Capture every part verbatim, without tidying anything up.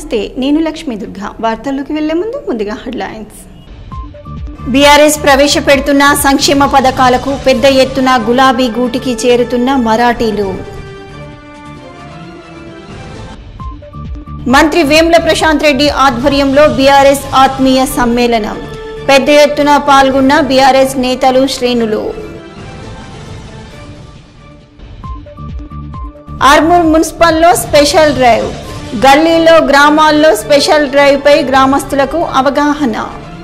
నమస్తే, నేను లక్ష్మీ దుర్గా. వార్తల్లోకి వెళ్లే ముందు ముందుగా హెడ్లైన్స్. బీఆర్ఎస్ ప్రవేశపెడుతున్న సంక్షేమ పథకాలకు పెద్ద ఎత్తున గులాబీ గూటికి చేరుతున్న మరాఠీలు. మంత్రి వేముల ప్రశాంత్ రెడ్డి ఆధ్వర్యంలో బీఆర్ఎస్ ఆత్మీయ సమ్మేళనం. పెద్ద ఎత్తున పాల్గొన్న బీఆర్ఎస్ నేతలు, శ్రేణులు. ఆర్మూర్ మున్సిపల్లో స్పెషల్ డ్రైవ్. గల్లీలో, గ్రామాల్లో స్పెషల్ డ్రైవ్ పై గ్రామస్తులకు అవగాహన.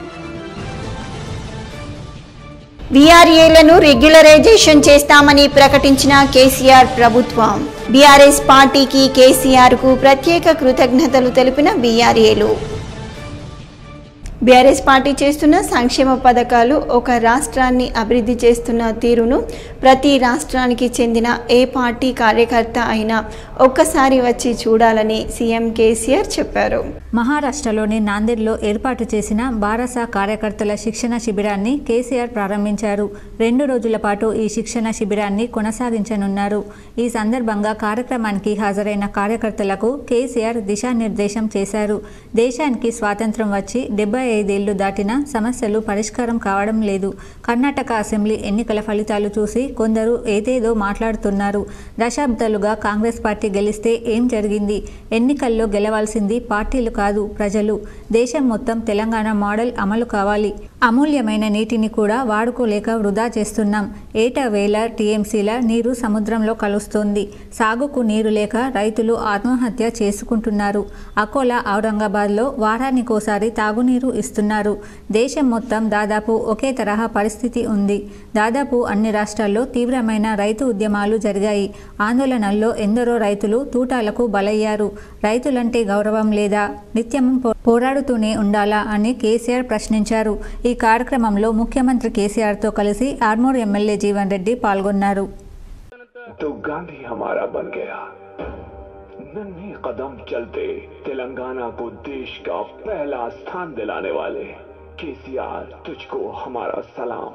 వీఆర్ఏలను రెగ్యులరైజేషన్ చేస్తామని ప్రకటించిన కేసీఆర్ ప్రభుత్వం. బీఆర్ఎస్ పార్టీకి, కేసీఆర్ కు ప్రత్యేక కృతజ్ఞతలు తెలిపిన వీఆర్ఏలు. బీఆర్ఎస్ పార్టీ చేస్తున్న సంక్షేమ పథకాలు ఒక రాష్ట్రాన్ని అభివృద్ధి చేస్తున్న తీరును ప్రతి రాష్ట్రానికి చెందిన ఏ పార్టీ కార్యకర్త అయినా ఒక్కసారి వచ్చి చూడాలని సీఎం కేసీఆర్ చెప్పారు. మహారాష్ట్రలోని నాందేడ్లో ఏర్పాటు చేసిన బారాస కార్యకర్తల శిక్షణ శిబిరాన్ని కేసీఆర్ ప్రారంభించారు. రెండు రోజుల పాటు ఈ శిక్షణ శిబిరాన్ని కొనసాగించనున్నారు. ఈ సందర్భంగా కార్యక్రమానికి హాజరైన కార్యకర్తలకు కేసీఆర్ దిశానిర్దేశం చేశారు. దేశానికి స్వాతంత్ర్యం వచ్చి డెబ్బై ఐదేళ్లు దాటినా సమస్యలు పరిష్కారం కావడం లేదు. కర్ణాటక అసెంబ్లీ ఎన్నికల ఫలితాలు చూసి కొందరు ఏదేదో మాట్లాడుతున్నారు. దశాబ్దాలుగా కాంగ్రెస్ పార్టీ గెలిస్తే ఏం జరిగింది? ఎన్నికల్లో గెలవాల్సింది పార్టీలు కాదు, ప్రజలు. దేశం మొత్తం తెలంగాణ మోడల్ అమలు కావాలి. అమూల్యమైన నీటిని కూడా వాడుకోలేక వృధా చేస్తున్నాం. ఏటా వేల టీఎంసీల నీరు సముద్రంలో కలుస్తోంది. సాగుకు నీరు లేక రైతులు ఆత్మహత్య చేసుకుంటున్నారు. అకోలా, ఔరంగాబాద్లో వారానికోసారి తాగునీరు ఇస్తున్నారు. దేశం మొత్తం దాదాపు ఒకే తరహా పరిస్థితి ఉంది. దాదాపు అన్ని రాష్ట్రాల్లో తీవ్రమైన రైతు ఉద్యమాలు జరిగాయి. ఆందోళనల్లో ఎందరో రైతులు తూటాలకు బలయ్యారు. రైతులంటే గౌరవం లేదా? నిత్యం పోరాడుతూనే ఉండాలా అని కేసీఆర్ ప్రశ్నించారు. ఈ కార్యక్రమంలో ముఖ్యమంత్రి కేసీఆర్ తో కలిసి ఆర్మూర్ ఎమ్మెల్యే జీవన్ రెడ్డి పాల్గొన్నారు. तो गांधी हमारा बन गया, नन्हे कदम चलते तेलंगाना को देश का पहला स्थान दिलाने वाले केसीआर, तुझको हमारा सलाम.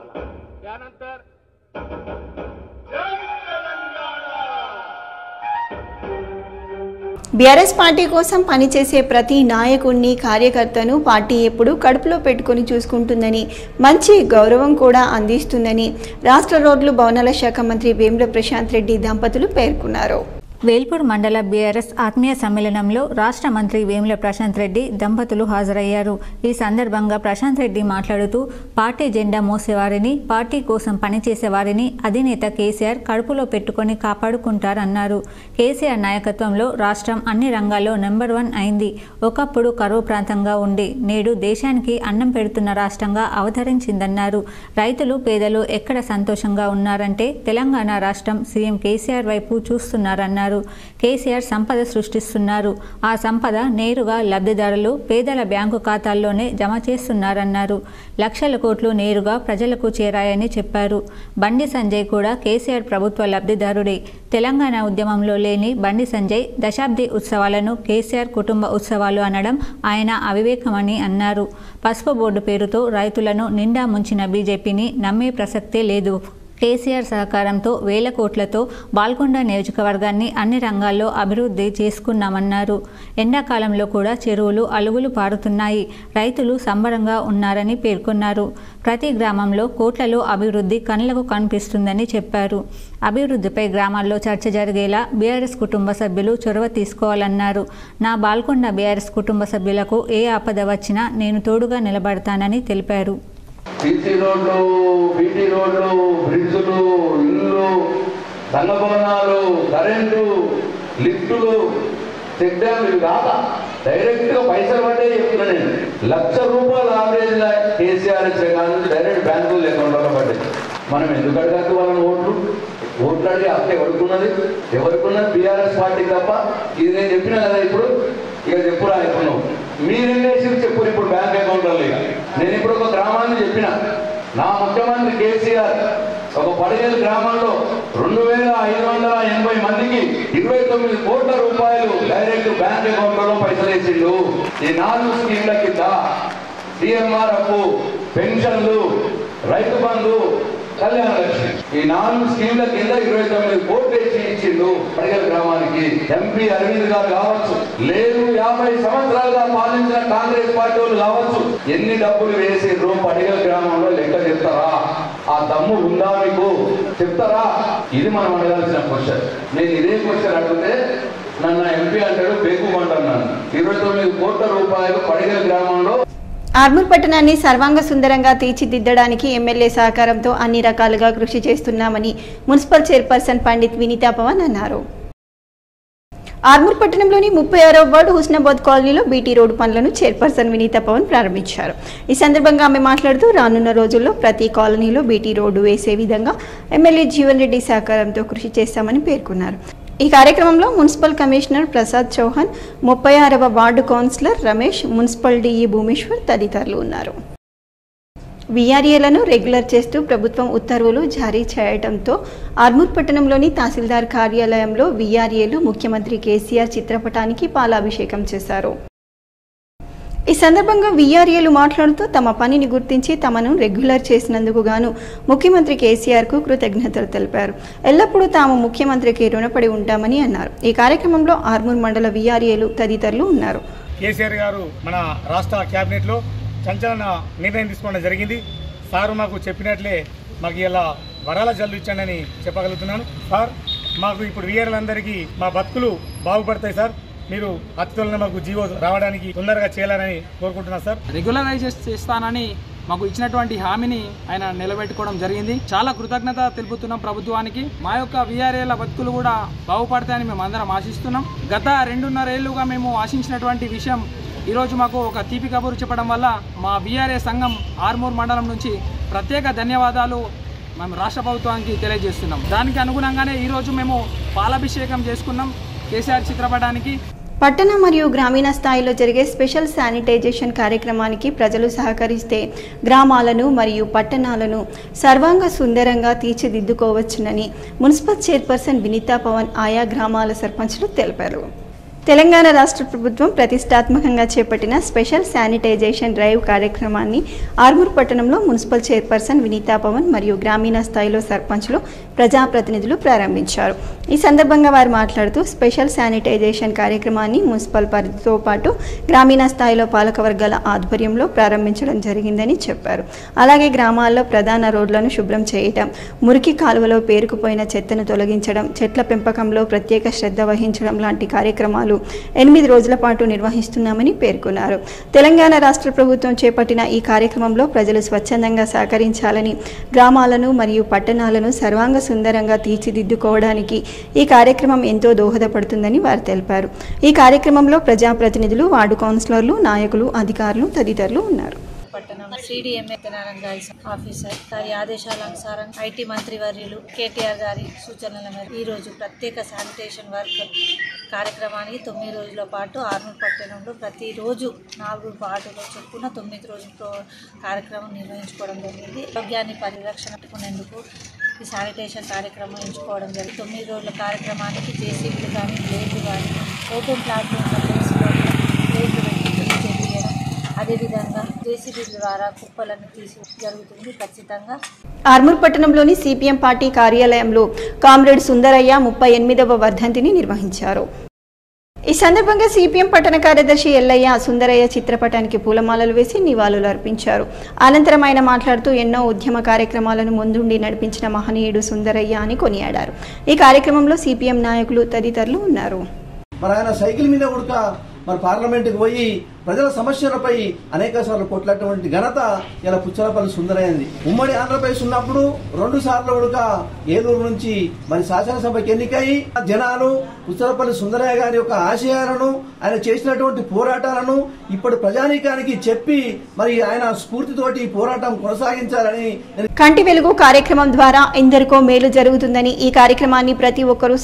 బీఆర్ఎస్ పార్టీ కోసం పనిచేసే ప్రతి నాయకుడిని, కార్యకర్తను పార్టీ ఎప్పుడు కడుపులో పెట్టుకుని చూసుకుంటుందని, మంచి గౌరవం కూడా అందిస్తుందని రాష్ట్ర రోడ్లు, భవనాల శాఖ మంత్రి వేముల ప్రశాంత్ రెడ్డి దంపతులు పేర్కొన్నారు. వేల్పూర్ మండల బీఆర్ఎస్ ఆత్మీయ సమ్మేళనంలో రాష్ట్ర మంత్రి వేముల ప్రశాంత్ రెడ్డి దంపతులు హాజరయ్యారు. ఈ సందర్భంగా ప్రశాంత్ రెడ్డి మాట్లాడుతూ పార్టీ జెండా మోసేవారిని, పార్టీ కోసం పనిచేసేవారిని అధినేత కేసీఆర్ కడుపులో పెట్టుకొని కాపాడుకుంటారన్నారు. కేసీఆర్ నాయకత్వంలో రాష్ట్రం అన్ని రంగాల్లో నెంబర్ వన్ అయింది. ఒకప్పుడు కరువు ప్రాంతంగా ఉండి నేడు దేశానికి అన్నం పెడుతున్న రాష్ట్రంగా అవతరించిందన్నారు. రైతులు, పేదలు ఎక్కడ సంతోషంగా ఉన్నారంటే తెలంగాణ రాష్ట్రం సీఎం కేసీఆర్ వైపు చూస్తున్నారన్నారు. కేసీఆర్ సంపద సృష్టిస్తున్నారు. ఆ సంపద నేరుగా లబ్ధిదారులు, పేదల బ్యాంకు ఖాతాల్లోనే జమ చేస్తున్నారన్నారు. లక్షల కోట్లు నేరుగా ప్రజలకు చేరాయని చెప్పారు. బండి సంజయ్ కూడా కేసీఆర్ ప్రభుత్వ లబ్ధిదారుడే. తెలంగాణ ఉద్యమంలో లేని బండి సంజయ్ దశాబ్ది ఉత్సవాలను కేసీఆర్ కుటుంబ ఉత్సవాలు అనడం ఆయన అవివేకమని అన్నారు. పసుపు బోర్డు పేరుతో రైతులను నిండా ముంచిన బీజేపీని నమ్మే ప్రసక్తే లేదు. కేసీఆర్ సహకారంతో వేల కోట్లతో బాల్కొండ నియోజకవర్గాన్ని అన్ని రంగాల్లో అభివృద్ధి చేసుకున్నామన్నారు. ఎండాకాలంలో కూడా చెరువులు అలుగులు పారుతున్నాయి. రైతులు సంబరంగా ఉన్నారని పేర్కొన్నారు. ప్రతి గ్రామంలో కోట్లలో అభివృద్ధి కళ్ళకు కనిపిస్తుందని చెప్పారు. అభివృద్ధిపై గ్రామాల్లో చర్చ జరిగేలా బీఆర్ఎస్ కుటుంబ సభ్యులు చొరవ తీసుకోవాలన్నారు. నా బాల్కొండ బీఆర్ఎస్ కుటుంబ సభ్యులకు ఏ ఆపద వచ్చినా నేను తోడుగా నిలబడతానని తెలిపారు. సీసీ రోడ్లు, బీటీ రోడ్లు, బ్రిడ్జులు, ఇల్లు, సంఘ భవనాలు, కరెంటు, లిఫ్టులు, చెక్ డ్యామ్లు కాక డైరెక్ట్గా పైసలు పడ్డే చెప్తున్నా నేను. లక్ష రూపాయలు ఆవరేజ్ కేసీఆర్ ఇచ్చే కానీ డైరెక్ట్ బ్యాంకులు అకౌంట్లో పడ్డాయి. మనం ఎందుకు అడగద్దు వాళ్ళని ఓట్లు? ఓట్లు అడిగి అప్పు ఎవరుకున్నది? ఎవరుకున్నది బీఆర్ఎస్ పార్టీ తప్ప. ఇది నేను చెప్పినా కదా ఇప్పుడు, ఇక చెప్పురా ఇప్పుడు మీరేం చేసి చెప్పు. ఇప్పుడు బ్యాంక్ అకౌంట్లో లేక నేను ఇప్పుడు ఒక గ్రామాన్ని చెప్పిన, నా ముఖ్యమంత్రి కేసీఆర్ ఒక పదిహేను గ్రామాల్లో రెండు వేల ఐదు వందల ఎనభై మందికి ఇరవై తొమ్మిది కోట్ల రూపాయలు డైరెక్ట్ బ్యాంక్ అకౌంట్లలో పైసలు వేసిండు. ఈ నాలుగు స్కీమ్ల కింద సిఎంఆర్ అప్పు, పెన్షన్లు, రైతు బంధు, కళ్యాణ లక్ష్మి ఈ నాలుగు స్కీమ్ల కింద ఇరవై తొమ్మిది కోట్లు వేసి ఇచ్చిండు పడిగల గ్రామానికి. ఎంపీ అరవింద్ గారు కావచ్చు, లేదు యాభై సంవత్సరాలుగా పాలించిన కాంగ్రెస్ పార్టీ వాళ్ళు కావచ్చు, ఎన్ని డబ్బులు వేసిండ్రు పడిగల గ్రామంలో లెక్క చెప్తారా? ఆ దమ్ము ఉందా మీకు? చెప్తారా? ఇది మనం అడగాల్సిన క్వశ్చన్. నేను ఇదే క్వశ్చన్ అడిగితే నన్ను ఎంపీ అంటాడు, బేకుమంటున్నాను. ఇరవై తొమ్మిది కోట్ల రూపాయలు పడిగల గ్రామంలో. ఆర్మూర్ పట్టణాన్ని సర్వాంగ సుందరంగా తీర్చిదిద్దడానికి ఎమ్మెల్యే సహకారంతో అన్ని రకాలుగా కృషి చేస్తున్నామని మున్సిపల్ చైర్పర్సన్ పండిత్ వినీతా పవన్ అన్నారు. ఆర్మూర్ పట్టణంలోని ముప్పై ఆరవ వార్డు హుస్నాబాద్ కాలనీలో బీటీ రోడ్డు పనులను చైర్పర్సన్ వినీతా పవన్ ప్రారంభించారు. ఈ సందర్భంగా ఆమె మాట్లాడుతూ రానున్న రోజుల్లో ప్రతి కాలనీలో బీటీ రోడ్డు వేసే విధంగా ఎమ్మెల్యే జీవన్ రెడ్డి సహకారంతో కృషి చేస్తామని పేర్కొన్నారు. ఈ కార్యక్రమంలో మున్సిపల్ కమిషనర్ ప్రసాద్ చౌహాన్, ముప్పై ఆరవ ward councillor Ramesh, municipal DE Bhumeshwar తదితరులు ఉన్నారు. వీఆర్ఏలను రెగ్యులర్ చేస్తూ ప్రభుత్వం ఉత్తర్వులు జారీ చేయడంతో ఆర్మూర్ పట్టణంలోని తహసీల్దార్ కార్యాలయంలో వీఆర్ఏలు ముఖ్యమంత్రి కేసీఆర్ చిత్రపటానికి పాలాభిషేకం చేశారు. ఈ సందర్భంగా వీఆర్ఏలు మాట్లాడుతూ తమ పనిని గుర్తించి తమను రెగ్యులర్ చేసినందుకు గాను ముఖ్యమంత్రి కేసీఆర్ కు కృతజ్ఞతలు తెలిపారు. ఎల్లప్పుడూ తాము ముఖ్యమంత్రికి రుణపడి ఉంటామని అన్నారు. ఈ కార్యక్రమంలో ఆర్మూర్ మండల వీఆర్ఏలు తదితరులు ఉన్నారు. కేసీఆర్ గారు మన రాష్ట్ర కేబినెట్ లో సంచలన నిర్ణయం తీసుకోవడం జరిగింది. సారు మాకు చెప్పినట్లే మాకు ఇలా వరాల జల్లు ఇచ్చానని చెప్పగలుగుతున్నాను. సార్ మాకు ఇప్పుడు వీఆర్లందరికీ మా బతుకులు బాగుపడతాయి సార్. మీరు అతిథులను మాకు జీవో రావడానికి తొందరగా చేయాలని కోరుకుంటున్నాను సార్. రెగ్యులరైజ్ చేస్తానని మాకు ఇచ్చినటువంటి హామీని ఆయన నిలబెట్టుకోవడం జరిగింది. చాలా కృతజ్ఞత తెలుపుతున్నాం ప్రభుత్వానికి. మా యొక్క వీఆర్ఏల బతుకులు కూడా బాగుపడతాయని మేము అందరం ఆశిస్తున్నాం. గత రెండున్నర ఏళ్లుగా మేము ఆశించినటువంటి విషయం ఈరోజు మాకు ఒక తీపి కబురు చెప్పడం వల్ల మా వీఆర్ఏ సంఘం ఆర్మూర్ మండలం నుంచి ప్రత్యేక ధన్యవాదాలు మేము రాష్ట్ర ప్రభుత్వానికి తెలియజేస్తున్నాం. దానికి అనుగుణంగానే ఈరోజు మేము పాలాభిషేకం చేసుకున్నాం కేసీఆర్ చిత్రపటానికి. పట్టణ మరియు గ్రామీణ స్థాయిలో జరిగే స్పెషల్ శానిటైజేషన్ కార్యక్రమానికి ప్రజలు సహకరిస్తే గ్రామాలను మరియు పట్టణాలను సర్వాంగ సుందరంగా తీర్చిదిద్దుకోవచ్చునని మున్సిపల్ చైర్పర్సన్ వినీతా పవన్ ఆయా గ్రామాల సర్పంచ్లు తెలిపారు. తెలంగాణ రాష్ట్ర ప్రభుత్వం ప్రతిష్టాత్మకంగా చేపట్టిన స్పెషల్ శానిటైజేషన్ డ్రైవ్ కార్యక్రమాన్ని ఆర్మూర్ పట్టణంలో మున్సిపల్ చైర్పర్సన్ వినీతా పవన్ మరియు గ్రామీణ స్థాయిలో సర్పంచ్లు ప్రజాప్రతినిధులు ప్రారంభించారు. ఈ సందర్భంగా వారు మాట్లాడుతూ స్పెషల్ శానిటైజేషన్ కార్యక్రమాన్ని మున్సిపల్ పరిధితో పాటు గ్రామీణ స్థాయిలో పాలకవర్గాల ఆధ్వర్యంలో ప్రారంభించడం జరిగిందని చెప్పారు. అలాగే గ్రామాల్లో ప్రధాన రోడ్లను శుభ్రం చేయటం, మురికి కాలువలో పేరుకుపోయిన చెత్తను తొలగించడం, చెట్ల పెంపకంలో ప్రత్యేక శ్రద్ధ వహించడం లాంటి కార్యక్రమాలు ఎనిమిది రోజుల పాటు నిర్వహిస్తున్నామని పేర్కొన్నారు. తెలంగాణ రాష్ట్ర ప్రభుత్వం చేపట్టిన ఈ కార్యక్రమంలో ప్రజలు స్వచ్ఛందంగా సహకరించాలని, గ్రామాలను మరియు పట్టణాలను సర్వాంగ సుందరంగా తీర్చిదిద్దుకోవడానికి ఈ కార్యక్రమం ఎంతో దోహదపడుతుందని వారు తెలిపారు. ఈ కార్యక్రమంలో ప్రజాప్రతినిధులు, వార్డు కౌన్సిలర్లు, నాయకులు, అధికారులు తదితరులు ఉన్నారు. పట్టణం సిడిఎంఏ తెలంగాణ ఆఫీసర్ గారి ఆదేశాల అనుసారం ఐటీ మంత్రి వర్యులు కేటీఆర్ గారి సూచనల మేరకు ఈరోజు ప్రత్యేక శానిటేషన్ వర్క్ కార్యక్రమానికి తొమ్మిది రోజుల పాటు ఆర్మూర్ పట్టణంలో ప్రతిరోజు నాలుగు వార్డులో చొప్పున తొమ్మిది రోజులతో కార్యక్రమం నిర్వహించుకోవడం జరిగింది. ఆరోగ్యాన్ని పరిరక్షణకునేందుకు ఈ శానిటేషన్ కార్యక్రమం ఎంచుకోవడం జరిగింది. తొమ్మిది రోజుల కార్యక్రమానికి జేసీబీలు కానీ బ్లేడ్లు కానీ ఓపెన్ ప్లాట్ఫామ్ ప్లేస్లో బ్లేడ్లు పెట్టి చేయడం, అదేవిధంగా జేసీబీ ద్వారా కుప్పలను తీసి జరుగుతుంది. ఖచ్చితంగా ఆర్మూర్ పట్టణంలోని సిపిఎం పార్టీ కార్యాలయంలో కామ్రేడ్ సుందరయ్య ముప్పై ఎనిమిదవ వర్ధంతిని నిర్వహించారు. ఈ సందర్భంగా సిపిఎం పట్టణ కార్యదర్శి ఎల్లయ్య సుందరయ్య చిత్రపటానికి పూలమాలలు వేసి నివాళులు అర్పించారు. అనంతరం ఆయన మాట్లాడుతూ ఎన్నో ఉద్యమ కార్యక్రమాలను ముందుండి నడిపించిన మహనీయుడు సుందరయ్య అని కొనియాడారు. ఈ కార్యక్రమంలో సిపిఎం నాయకులు తదితరులు ఉన్నారు. మరి ఆయన సైకిల్ మీద కూడా మరి పార్లమెంటుకు పోయి ప్రజల సమస్యలపై అనేక సార్లు కొట్లాడినటువంటి ఘనత ఇలా పుచ్చలపల్లి సుందరయ్యింది. ఉమ్మడి ఆంధ్రప్రదేశ్ ఉన్నప్పుడు రెండు సార్లు కూడా ఏలూరు నుంచి మరి శాసనసభకి ఎన్నికై జనాలు పుచ్చలపల్లి సుందరయ్య గారి యొక్క ఆశయాలను, ఆయన చేసినటువంటి పోరాటాలను ఇప్పుడు ప్రజానీకానికి చెప్పి మరి ఆయన స్ఫూర్తితోటి పోరాటం కొనసాగించాలని. కంటి వెలుగు కార్యక్రమం ద్వారా ఎందరికో మేలు జరుగుతుందని, ఈ కార్యక్రమాన్ని ప్రతి ఒక్కరూ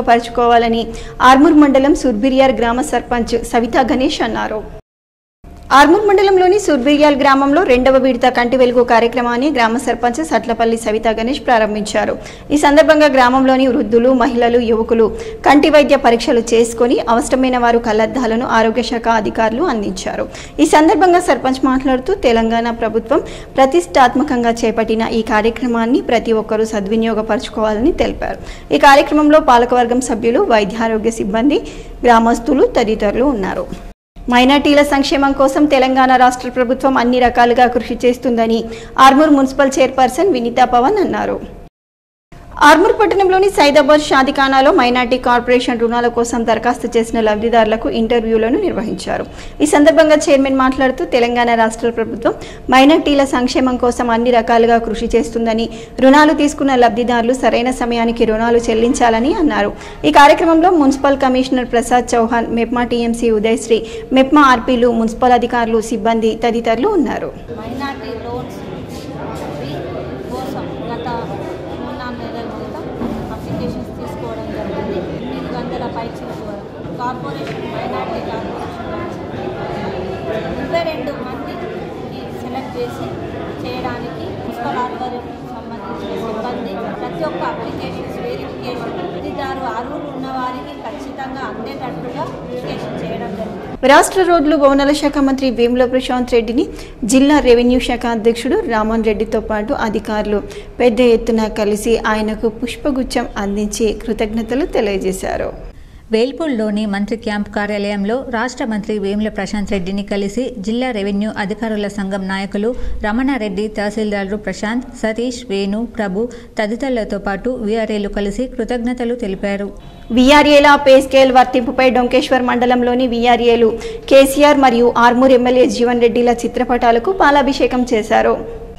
సద్వినియోగపరచుకోవాలని ఆర్మూర్ మండలం సుర్బిరియార్ గ్రామ సర్పంచ్ సవితా గణేష్ అన్నారు. ఆర్మూర్ మండలంలోని సుర్బిర్యాల్ గ్రామంలో రెండవ విడత కంటి వెలుగు కార్యక్రమాన్ని గ్రామ సర్పంచ్ సట్లపల్లి సవిత గణేష్ ప్రారంభించారు. ఈ సందర్భంగా గ్రామంలోని వృద్ధులు, మహిళలు, యువకులు కంటి వైద్య పరీక్షలు చేసుకుని అవసరమైన వారు కళ్లద్దాలను ఆరోగ్య శాఖ అధికారులు అందించారు. ఈ సందర్భంగా సర్పంచ్ మాట్లాడుతూ తెలంగాణ ప్రభుత్వం ప్రతిష్టాత్మకంగా చేపట్టిన ఈ కార్యక్రమాన్ని ప్రతి ఒక్కరూ సద్వినియోగపరచుకోవాలని తెలిపారు. ఈ కార్యక్రమంలో పాలకవర్గం సభ్యులు, వైద్యారోగ్య సిబ్బంది, గ్రామస్తులు తదితరులు ఉన్నారు. మైనార్టీల సంక్షేమం కోసం తెలంగాణ రాష్ట్ర ప్రభుత్వం అన్ని రకాలుగా కృషి చేస్తుందని ఆర్మూర్ మున్సిపల్ చైర్పర్సన్ వినీతా పవన్ అన్నారు. ఆర్మూర్ పట్టణంలోని సైదాబాద్ షాదిఖానాలో మైనార్టీ కార్పొరేషన్ రుణాల కోసం దరఖాస్తు చేసిన లబ్ధిదారులకు ఇంటర్వ్యూలను నిర్వహించారు. ఈ సందర్భంగా చైర్మన్ మాట్లాడుతూ తెలంగాణ రాష్ట్ర ప్రభుత్వం మైనార్టీల సంక్షేమం కోసం అన్ని రకాలుగా కృషి చేస్తుందని, రుణాలు తీసుకున్న లబ్ధిదారులు సరైన సమయానికి రుణాలు చెల్లించాలని అన్నారు. ఈ కార్యక్రమంలో municipal commissioner Prasad Chauhan, MEPMA TMC Udayasri, MEPMA ఆర్పీలు, మున్సిపల్ అధికారులు, సిబ్బంది తదితరులు ఉన్నారు. కార్పొరేషన్ మైనార్టీ కార్పొరేషన్ ముప్పై రెండు మందిని సెలెక్ట్ చేసి చేయడానికి మున్సిపల్ ఆధ్వర్యం సంబంధించిన సిబ్బంది ప్రతి ఒక్క అప్లికేషన్స్ వెరిఫికేషన్ లబ్ధిదారు అర్హులు ఉన్న వారికి ఖచ్చితంగా అందేటట్టుగా వెరిఫికేషన్ చేయడం జరుగుతుంది. రాష్ట్ర రోడ్లు భవనాల శాఖ మంత్రి వేముల ప్రశాంత్ రెడ్డిని జిల్లా రెవెన్యూ శాఖ అధ్యక్షుడు రామన్ రెడ్డితో పాటు అధికారులు పెద్ద ఎత్తున కలిసి ఆయనకు పుష్పగుచ్చం అందించి కృతజ్ఞతలు తెలియజేశారు. వేల్పూర్లోని మంత్రి క్యాంప్ కార్యాలయంలో రాష్ట్ర మంత్రి వేముల ప్రశాంత్ రెడ్డిని కలిసి జిల్లా రెవెన్యూ అధికారుల సంఘం నాయకులు రమణారెడ్డి, తహసీల్దారు ప్రశాంత్, సతీష్, వేణు, ప్రభు తదితరులతో పాటు వీఆర్ఏలు కలిసి కృతజ్ఞతలు తెలిపారు. వీఆర్ఏల పే స్కేల్ వర్తింపుపై డొంకేశ్వర్ మండలంలోని వీఆర్ఏలు కేసీఆర్ మరియు ఆర్మూర్ ఎమ్మెల్యే జీవన్ రెడ్డిల చిత్రపటాలకు పాలాభిషేకం చేశారు.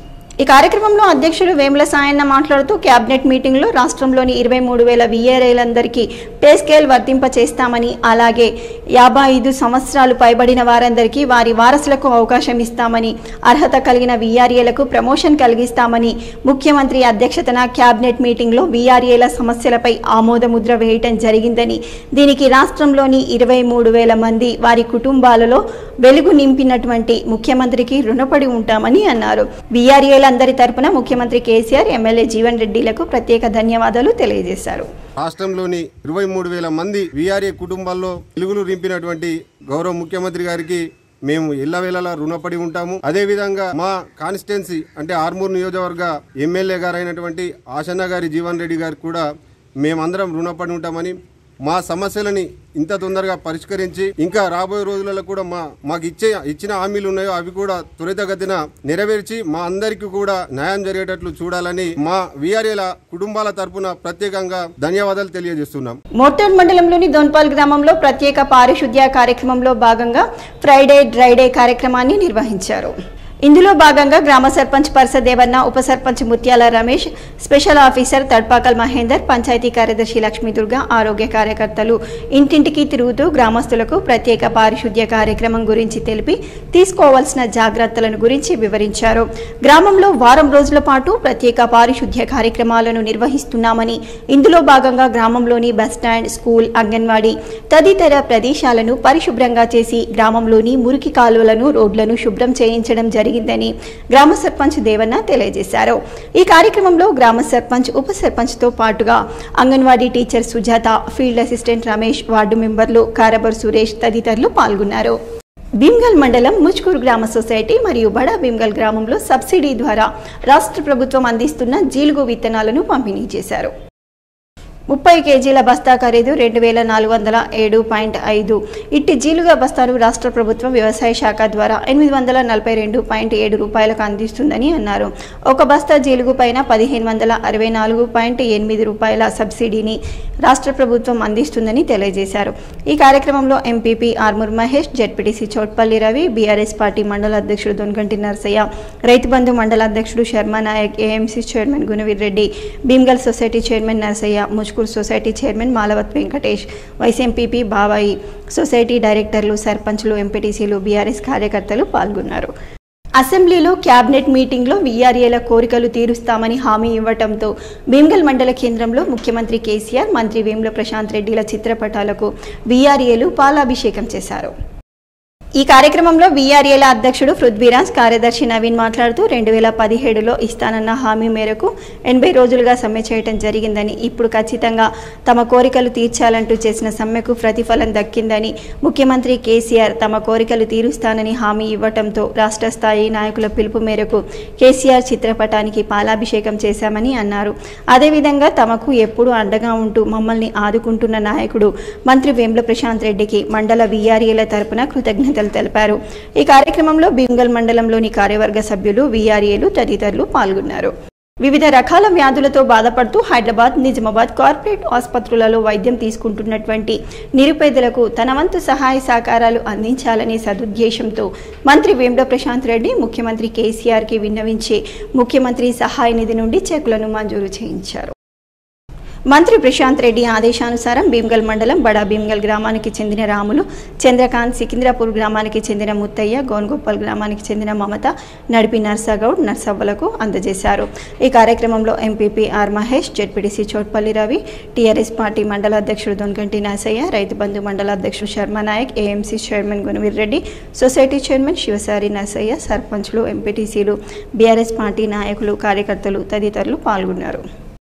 ఈ కార్యక్రమంలో అధ్యక్షులు వేముల సాయన్న మాట్లాడుతూ కేబినెట్ మీటింగ్లో రాష్ట్రంలోని ఇరవై మూడు వేల వీఆర్ఏలందరికీ పే స్కేల్ వర్తింప చేస్తామని, అలాగే యాభై ఐదు సంవత్సరాలు పైబడిన వారందరికీ వారి వారసులకు అవకాశం ఇస్తామని, అర్హత కలిగిన వీఆర్ఏలకు ప్రమోషన్ కలిగిస్తామని ముఖ్యమంత్రి అధ్యక్షతన కేబినెట్ మీటింగ్లో వీఆర్ఏల సమస్యలపై ఆమోదముద్ర వేయటం జరిగిందని, దీనికి రాష్ట్రంలోని ఇరవై మూడు వేల మంది వారి కుటుంబాలలో వెలుగు నింపినటువంటి ముఖ్యమంత్రికి రుణపడి ఉంటామని అన్నారు. వీఆర్ఏ అందరి తరపున ముఖ్యమంత్రి కేసీఆర్, ఎమ్మెల్యే జీవన్ రెడ్డిలకు ప్రత్యేక ధన్యవాదాలు తెలియజేశారు. రాష్ట్రంలోని ఇరవై మూడు వేల మంది వీఆర్ఏ కుటుంబాల్లో వెలుగులు నింపినటువంటి గౌరవ ముఖ్యమంత్రి గారికి మేము ఎల్లవేళలా రుణపడి ఉంటాము. అదేవిధంగా మా కాన్స్టిట్యున్సీ అంటే ఆర్మూర్ నియోజకవర్గ ఎమ్మెల్యే గారైనటువంటి ఆశన్న గారి జీవన్ రెడ్డి గారికి కూడా మేమందరం రుణపడి ఉంటామని, మా సమస్యలని ఇంత తొందరగా పరిష్కరించి ఇంకా రాబోయే రోజులలో కూడా మా మాకు ఇచ్చే ఇచ్చిన హామీలు ఉన్నాయో అవి కూడా త్వరితగతిన నెరవేర్చి మా అందరికీ కూడా న్యాయం జరిగేటట్లు చూడాలని మా వీఆర్ఏల కుటుంబాల తరపున ప్రత్యేకంగా ధన్యవాదాలు తెలియజేస్తున్నాం. మోర్టూర్ మండలంలోని దోన్పాల్ గ్రామంలో ప్రత్యేక పారిశుద్ధ్య కార్యక్రమంలో భాగంగా ఫ్రైడే డ్రైడే కార్యక్రమాన్ని నిర్వహించారు. ఇందులో భాగంగా గ్రామ సర్పంచ్ పరసదేవన్న, ఉప సర్పంచ్ ముత్యాల రమేష్, స్పెషల్ ఆఫీసర్ తడ్పాకల్ మహేందర్, పంచాయతీ కార్యదర్శి లక్ష్మీదుర్గ, ఆరోగ్య కార్యకర్తలు ఇంటింటికి తిరుగుతూ గ్రామస్తులకు ప్రత్యేక పారిశుద్ధ్య కార్యక్రమం గురించి తెలిపి తీసుకోవాల్సిన జాగ్రత్తలను గురించి వివరించారు. గ్రామంలో వారం రోజుల పాటు ప్రత్యేక పారిశుద్ధ్య కార్యక్రమాలను నిర్వహిస్తున్నామని, ఇందులో భాగంగా గ్రామంలోని బస్టాండ్, స్కూల్, అంగన్వాడీ తదితర ప్రదేశాలను పరిశుభ్రంగా చేసి గ్రామంలోని మురికి కాలువలను, రోడ్లను శుభ్రం చేయించడం జరిగింది జరిగిందని గ్రామ సర్పంచ్ దేవన్న తెలియజేశారు. ఈ కార్యక్రమంలో గ్రామ సర్పంచ్, ఉప సర్పంచ్ తో పాటుగా anganwadi teacher Sujatha, field assistant Ramesh, ward మెంబర్లు కారబర్ సురేష్ తదితరులు పాల్గొన్నారు. భీమ్గల్ మండలం ముచ్కూరు గ్రామ సొసైటీ మరియు బడా భీమ్గల్ గ్రామంలో సబ్సిడీ ద్వారా రాష్ట్ర ప్రభుత్వం అందిస్తున్న జీలుగు విత్తనాలను పంపిణీ చేశారు. ముప్పై కేజీల బస్తా ఖరీదు రెండు వేల నాలుగు వందల ఏడు పాయింట్ ఐదు. ఇట్టి జీలుగా బస్తాను రాష్ట్ర ప్రభుత్వం వ్యవసాయ శాఖ ద్వారా ఎనిమిది వందల నలభై రెండు పాయింట్ ఏడు రూపాయలకు అందిస్తుందని అన్నారు. ఒక బస్తా జీలుగు పైన పదిహేను వందల అరవై నాలుగు పాయింట్ ఎనిమిది రూపాయల సబ్సిడీని రాష్ట్ర ప్రభుత్వం అందిస్తుందని తెలియజేశారు. ఈ కార్యక్రమంలో MPP Armoor Mahesh, ZPTC Choutpally Ravi, BRS party mandal అధ్యక్షుడు దొన్గంటి నర్సయ్య, రైతు బంధు మండల అధ్యక్షుడు Sharma Naik, AMC chairman Gunaveer Reddy, Bheemgal society chairman Narsaiah, Muchkur society chairman Malavath Venkatesh, vice MPP బాబాయి, సొసైటీ డైరెక్టర్లు, సర్పంచ్లు, ఎంపీటీసీలు, బీఆర్ఎస్ కార్యకర్తలు పాల్గొన్నారు. అసెంబ్లీలో క్యాబినెట్ మీటింగ్లో వీఆర్ఏల కోరికలు తీరుస్తామని హామీ ఇవ్వడంతో భీమ్గల్ మండల కేంద్రంలో ముఖ్యమంత్రి కేసీఆర్, మంత్రి వేముల ప్రశాంత్ రెడ్డిల చిత్రపటాలకు వీఆర్ఏలు పాలాభిషేకం చేశారు. ఈ కార్యక్రమంలో వీఆర్ఏల అధ్యక్షుడు పృథ్వీరాజ్, కార్యదర్శి నవీన్ మాట్లాడుతూ రెండు వేల పదిహేడులో ఇస్తానన్న హామీ మేరకు ఎనభై రోజులుగా సమ్మె చేయడం జరిగిందని, ఇప్పుడు ఖచ్చితంగా తమ కోరికలు తీర్చాలంటూ చేసిన సమ్మెకు ప్రతిఫలం దక్కిందని, ముఖ్యమంత్రి కేసీఆర్ తమ కోరికలు తీరుస్తానని హామీ ఇవ్వటంతో రాష్ట్ర స్థాయి నాయకుల పిలుపు మేరకు కేసీఆర్ చిత్రపటానికి పాలాభిషేకం చేశామని అన్నారు. అదేవిధంగా తమకు ఎప్పుడూ అండగా ఉంటూ మమ్మల్ని ఆదుకుంటున్న నాయకుడు మంత్రి వేముల ప్రశాంత్ రెడ్డికి మండల వీఆర్ఏల తరపున కృతజ్ఞతలు తెలిపారు. ఈ కార్యక్రమంలో భీమ్గల్ మండలంలోని కార్యవర్గ సభ్యులు, వీఆర్ఏలు తదితరులు పాల్గొన్నారు. వివిధ రకాల వ్యాధులతో బాధపడుతూ హైదరాబాద్, నిజామాబాద్ కార్పొరేట్ ఆసుపత్రులలో వైద్యం తీసుకుంటున్నటువంటి నిరుపేదలకు తన వంతు సహాయ సహకారాలు అందించాలనే సదుద్దేశంతో మంత్రి వేముల ప్రశాంత్ రెడ్డి ముఖ్యమంత్రి కేసీఆర్కి విన్నవించి ముఖ్యమంత్రి సహాయ నిధి నుండి చెక్కులను మంజూరు చేయించారు. మంత్రి ప్రశాంత్ రెడ్డి ఆదేశానుసారం భీమ్గల్ మండలం బడా భీమ్గల్ గ్రామానికి చెందిన రాములు, చంద్రకాంత్, సికింద్రాపూర్ గ్రామానికి చెందిన ముత్తయ్య, గోన్గోపాల్ గ్రామానికి చెందిన మమత, నడిపి నర్సగౌడ్, నర్సవ్వలకు అందజేశారు. ఈ కార్యక్రమంలో MPP R Mahesh, ZPTC Chotpally Ravi, TRS party mandal అధ్యక్షుడు దొన్కంటి నరసయ్య, రైతు బంధు మండల అధ్యక్షుడు Sharma Naik, AMC chairman Gunaveer Reddy, society chairman Shivasari Narasaiah, సర్పంచ్లు, ఎంపీటీసీలు, బీఆర్ఎస్ పార్టీ నాయకులు, కార్యకర్తలు తదితరులు పాల్గొన్నారు.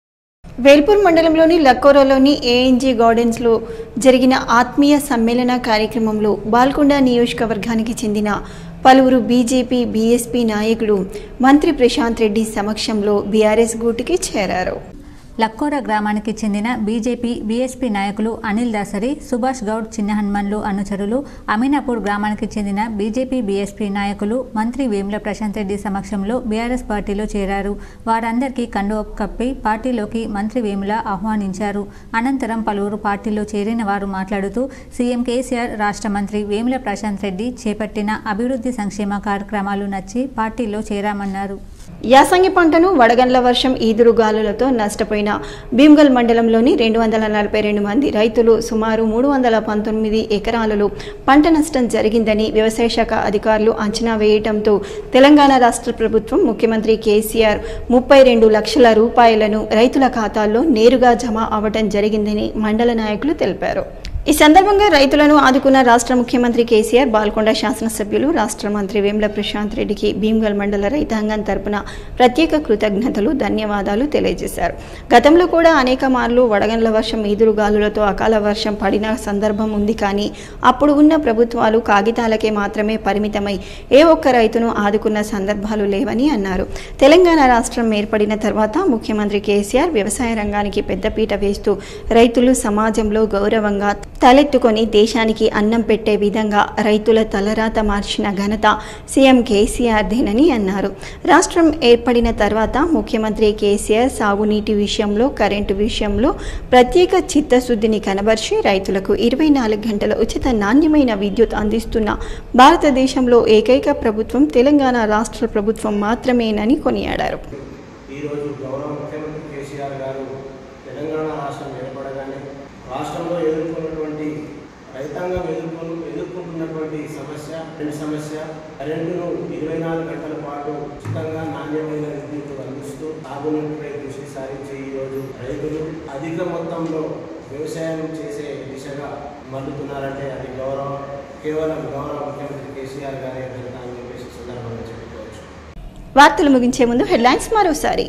వేల్పూర్ మండలంలోని లక్కోరలోని ఏఎన్జీ గార్డెన్స్లో జరిగిన ఆత్మీయ సమ్మేళన కార్యక్రమంలో బాల్కొండ నియోజకవర్గానికి చెందిన పలువురు బీజేపీ, బీఎస్పీ నాయకులు మంత్రి ప్రశాంత్ రెడ్డి సమక్షంలో బీఆర్ఎస్ గూటికి చేరారు. లక్కోర గ్రామానికి చెందిన బీజేపీ, బీఎస్పీ నాయకులు అనిల్ దాసరి, సుభాష్ గౌడ్, చిన్న హనుమన్లు అనుచరులు, అమీనాపూర్ గ్రామానికి చెందిన బీజేపీ, బీఎస్పీ నాయకులు మంత్రి వేముల ప్రశాంత్ రెడ్డి సమక్షంలో బీఆర్ఎస్ పార్టీలో చేరారు. వారందరికీ కండువా కప్పి పార్టీలోకి మంత్రి వేముల ఆహ్వానించారు. అనంతరం పలువురు పార్టీలో చేరిన వారు మాట్లాడుతూ సీఎం కేసీఆర్, రాష్ట్ర మంత్రి వేముల ప్రశాంత్ రెడ్డి చేపట్టిన అభివృద్ధి సంక్షేమ కార్యక్రమాలు నచ్చి పార్టీలో చేరామన్నారు. యాసంగి పంటను వడగండ్ల వర్షం, ఈదురుగాలులతో నష్టపోయిన భీమ్గల్ మండలంలోని రెండు వందల నలభై రెండు మంది రైతులు సుమారు మూడు వందల పంతొమ్మిది ఎకరాలలో పంట నష్టం జరిగిందని వ్యవసాయ శాఖ అధికారులు అంచనా వేయటంతో తెలంగాణ రాష్ట్ర ప్రభుత్వం ముఖ్యమంత్రి కేసీఆర్ ముప్పై రెండు లక్షల రూపాయలను రైతుల ఖాతాల్లో నేరుగా జమ అవ్వటం జరిగిందని మండల నాయకులు తెలిపారు. ఈ సందర్భంగా రైతులను ఆదుకున్న రాష్ట్ర ముఖ్యమంత్రి కేసీఆర్, బాల్కొండ శాసనసభ్యులు, రాష్ట్ర మంత్రి వేముల ప్రశాంత్ రెడ్డికి భీమ్గల్ మండల రైతాంగం తరపున ప్రత్యేక కృతజ్ఞతలు, ధన్యవాదాలు తెలియజేశారు. గతంలో కూడా అనేక మార్లు వడగండ్ల వర్షం, ఈదురుగాలులతో అకాల వర్షం పడిన సందర్భం ఉంది. కానీ అప్పుడు ఉన్న ప్రభుత్వాలు కాగితాలకే మాత్రమే పరిమితమై ఏ ఒక్క రైతును ఆదుకున్న సందర్భాలు లేవని అన్నారు. తెలంగాణ రాష్ట్రం ఏర్పడిన తర్వాత ముఖ్యమంత్రి కేసీఆర్ వ్యవసాయ రంగానికి పెద్దపీట వేస్తూ రైతులు సమాజంలో గౌరవంగా తలెత్తుకొని దేశానికి అన్నం పెట్టే విధంగా రైతుల తలరాత మార్చిన ఘనత సీఎం కేసీఆర్దేనని అన్నారు. రాష్ట్రం ఏర్పడిన తర్వాత ముఖ్యమంత్రి కేసీఆర్ సాగునీటి విషయంలో, కరెంటు విషయంలో ప్రత్యేక చిత్తశుద్ధిని కనబర్చి రైతులకు ఇరవై నాలుగు గంటల ఉచిత నాణ్యమైన విద్యుత్ అందిస్తున్న భారతదేశంలో ఏకైక ప్రభుత్వం తెలంగాణ రాష్ట్ర ప్రభుత్వం మాత్రమేనని కొనియాడారు. ఈరోజు గౌరవ ముఖ్యమంత్రి కేసీఆర్ గారు తెలంగాణ రాష్ట్రం ఏర్పడగానే రాష్ట్రంలో ఎదుర్కొన్నటువంటి రైతాంగం ఎదుర్కొను ఎదుర్కొంటున్నటువంటి సమస్య రెండు సమస్య కరెంటును ఇరవై నాలుగు గంటల పాటు ఉచితంగా నాణ్యమైన విద్యుత్ అందిస్తూ సాగునీటిపై దృష్టి సారించి ఈరోజు రైతులు అధిక మొత్తంలో వ్యవసాయం చేసే దిశగా మల్లుతున్నారంటే అది గౌరవం కేవలం గౌరవ ముఖ్యమంత్రి కేసీఆర్ గారి ఘనత అని చెప్పేసి సందర్భంగా చెప్పుకోవచ్చు. వార్తలు ముగించే ముందు హెడ్లైన్స్ మరోసారి.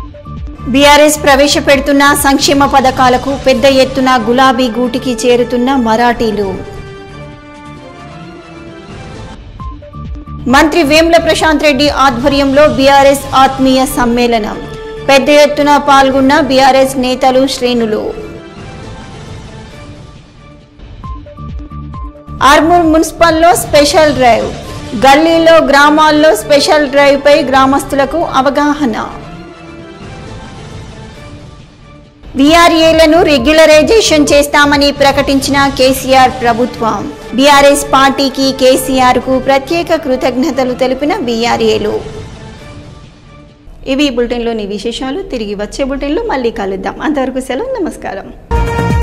బీఆర్ఎస్ ప్రవేశపెడుతున్న సంక్షేమ పథకాలకు పెద్ద ఎత్తున గులాబీ గూటికి చేరుతున్న మరాఠీలు. మంత్రి వేముల ప్రశాంత్ రెడ్డి ఆధ్వర్యంలో బీఆర్ఎస్ ఆత్మీయ సమ్మేళనం. పెద్ద ఎత్తున పాల్గొన్న బీఆర్ఎస్ నేతలు, శ్రేణులు. ఆర్మూర్ మున్సిపల్లో స్పెషల్ డ్రైవ్. గల్లీలో, గ్రామాల్లో స్పెషల్ డ్రైవ్ పై గ్రామస్తులకు అవగాహన. వీఆర్ఏలను రెగ్యులరైజేషన్ చేస్తామని ప్రకటించిన కేసీఆర్ ప్రభుత్వం. బీఆర్ఎస్ పార్టీకి, కేసీఆర్ కు ప్రత్యేక కృతజ్ఞతలు తెలిపిన వీఆర్ఏలు. ఇవి బులెటిన్లోని విశేషాలు. తిరిగి వచ్చే బులెటిన్లో మళ్ళీ కలుద్దాం. అంతవరకు సెలవు. నమస్కారం.